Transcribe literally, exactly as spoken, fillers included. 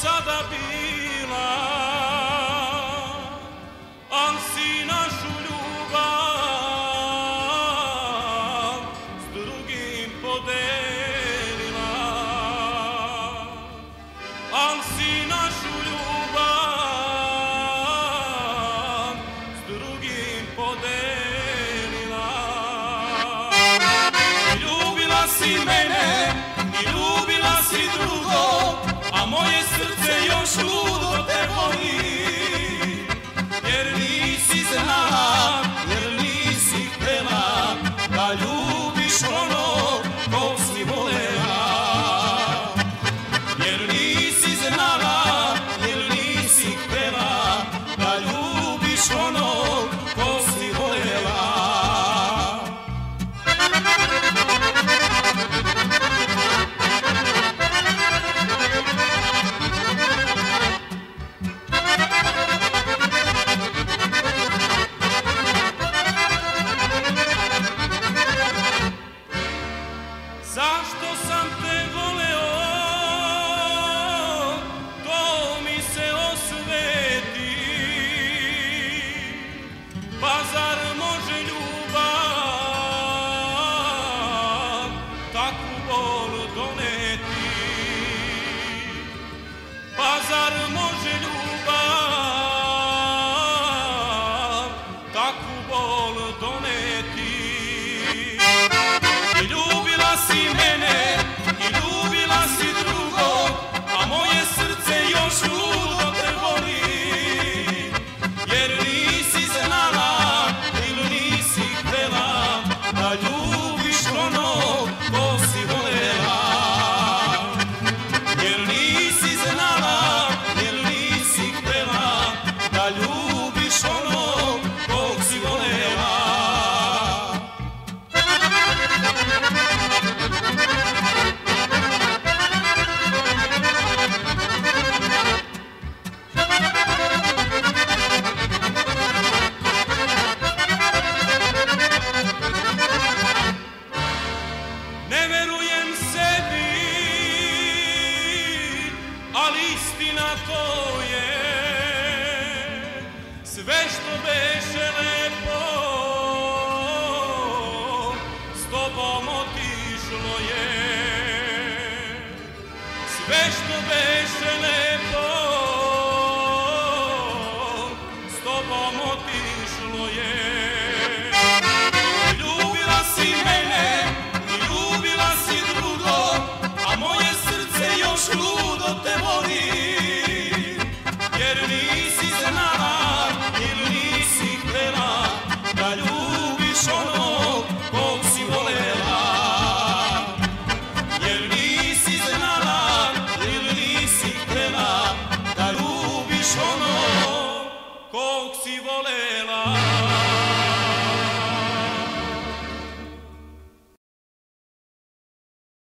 sada bila, al si našu ljubav s drugim podelila, al si našu ljubav s drugim podelila. Ljubila si mene i ljubila si drugo, a moje srce još ludo te voli, jer nisi znala, jer nisi htela da ljubiš ono kog si volela, jer nisi znala, jer nisi htela da ljubiš ono kog si volela. Zašto sam te voleo, to mi se osveti, pa zar može ljubav takvu bol doneti, pa zar može ljubav takvu bol doneti. I ljubila si mene i ljubila si drugo, a moje srce još ludo te voli, jer nisi znala ili nisi htela da ljubiš ono ko si volela, jer nisi znala ili nisi htela da ljubiš ono kog si volela. Ne verujem sebi, ali istina to je, sve što beše lepo s tobom otišlo je, sve što beše lepo